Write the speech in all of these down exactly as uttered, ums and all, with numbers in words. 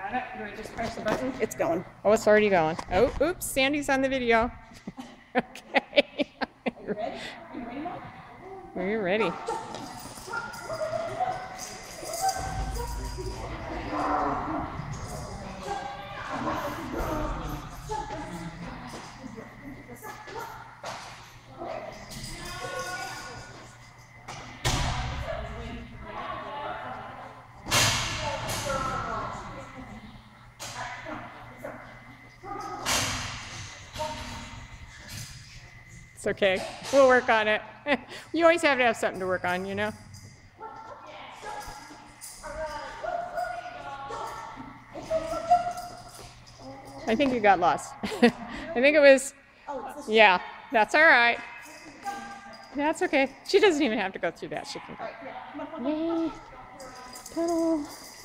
got it? Do I just press the button? It's going. Oh, it's already going. Oh, oops, Sandy's on the video. Okay. Are you ready? Are you ready, Mom? We're ready. It's okay. We'll work on it. You always have to have something to work on, you know? I think you got lost. I think it was, yeah, that's all right. That's okay. She doesn't even have to go through that. She can go. Yay. Pedal.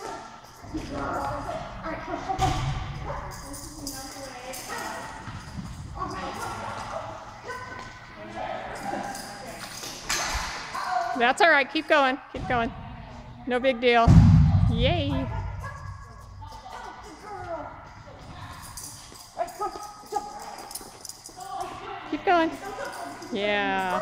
That's all right. Keep going. Keep going. No big deal. Yay. Keep going. Yeah.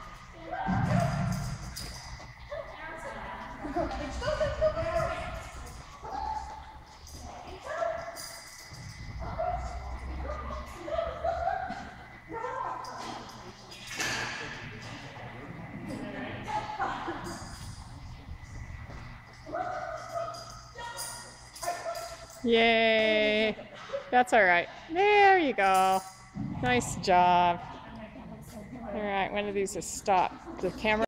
Yay. That's all right. There you go. Nice job. All right, one of these is stop the camera.